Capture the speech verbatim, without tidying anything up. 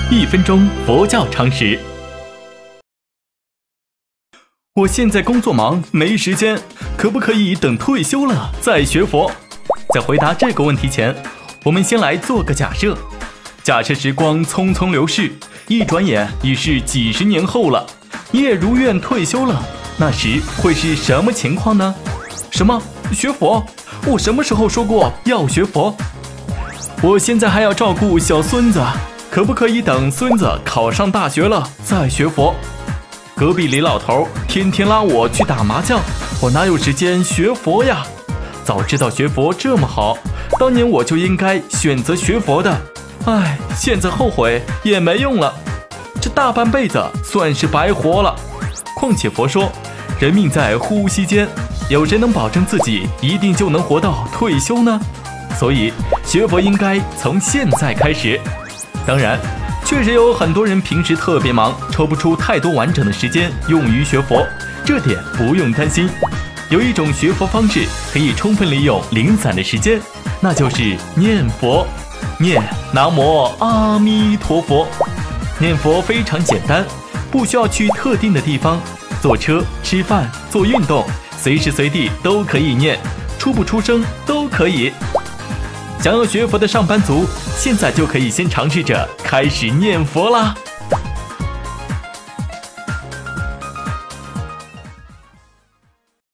一分钟佛教常识。我现在工作忙，没时间，可不可以等退休了再学佛？在回答这个问题前，我们先来做个假设。假设时光匆匆流逝，一转眼已是几十年后了，你也如愿退休了，那时会是什么情况呢？什么？学佛？我什么时候说过要学佛？我现在还要照顾小孙子，可不可以等孙子考上大学了再学佛？隔壁李老头天天拉我去打麻将，我哪有时间学佛呀？早知道学佛这么好，当年我就应该选择学佛的。唉，现在后悔也没用了，这大半辈子算是白活了。况且佛说，人命在呼吸间，有谁能保证自己一定就能活到退休呢？所以学佛应该从现在开始。当然，确实有很多人平时特别忙，抽不出太多完整的时间用于学佛，这点不用担心。有一种学佛方式可以充分利用零散的时间，那就是念佛。念南无阿弥陀佛。念佛非常简单，不需要去特定的地方，坐车、吃饭、做运动，随时随地都可以念，出不出声都可以。想要学佛的上班族，现在就可以先尝试着开始念佛啦。